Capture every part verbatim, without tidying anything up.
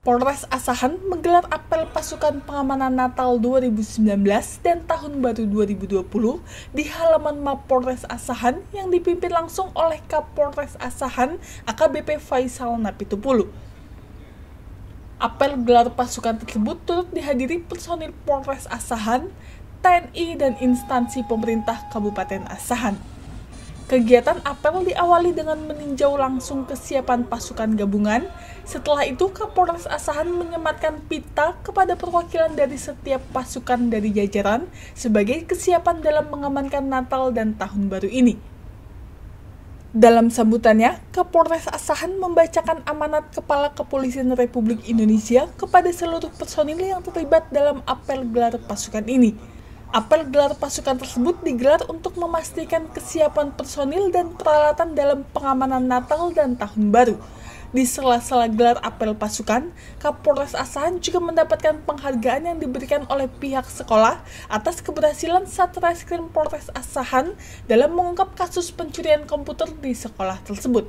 Polres Asahan menggelar apel pasukan pengamanan Natal dua ribu sembilan belas dan Tahun Baru dua ribu dua puluh di halaman Mapolres Asahan yang dipimpin langsung oleh Kapolres Asahan A K B P Faisal Napitupulu. Apel gelar pasukan tersebut turut dihadiri personil Polres Asahan, T N I, dan instansi pemerintah Kabupaten Asahan. Kegiatan apel diawali dengan meninjau langsung kesiapan pasukan gabungan. Setelah itu, Kapolres Asahan menyematkan pita kepada perwakilan dari setiap pasukan dari jajaran sebagai kesiapan dalam mengamankan Natal dan Tahun Baru ini. Dalam sambutannya, Kapolres Asahan membacakan amanat Kepala Kepolisian Republik Indonesia kepada seluruh personil yang terlibat dalam apel gelar pasukan ini. Apel gelar pasukan tersebut digelar untuk memastikan kesiapan personil dan peralatan dalam pengamanan Natal dan Tahun Baru. Di sela-sela gelar apel pasukan, Kapolres Asahan juga mendapatkan penghargaan yang diberikan oleh pihak sekolah atas keberhasilan Satreskrim Polres Asahan dalam mengungkap kasus pencurian komputer di sekolah tersebut.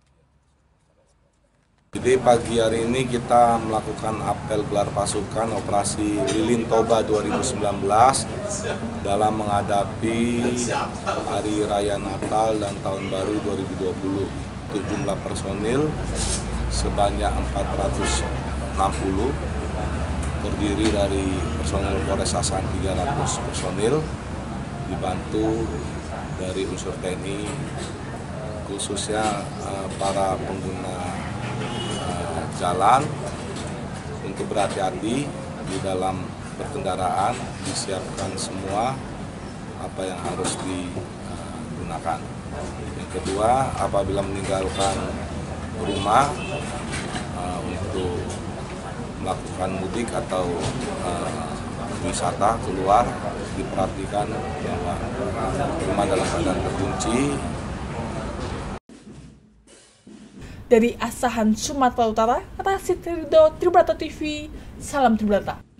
Jadi pagi hari ini kita melakukan apel gelar pasukan operasi Lilin Toba dua ribu sembilan belas dalam menghadapi Hari Raya Natal dan Tahun Baru dua ribu dua puluh. Untuk jumlah personil sebanyak empat ratus enam puluh, terdiri dari personil Polres Asahan tiga ratus personil, dibantu dari unsur T N I, khususnya uh, para pengguna jalan untuk berhati-hati di dalam berkendaraan, disiapkan semua apa yang harus digunakan. Yang kedua, apabila meninggalkan rumah uh, untuk melakukan mudik atau uh, wisata keluar, diperhatikan bahwa rumah dalam keadaan terkunci. Dari Asahan, Sumatera Utara, Rasid Ridho, Tribrata T V, salam Tribrata.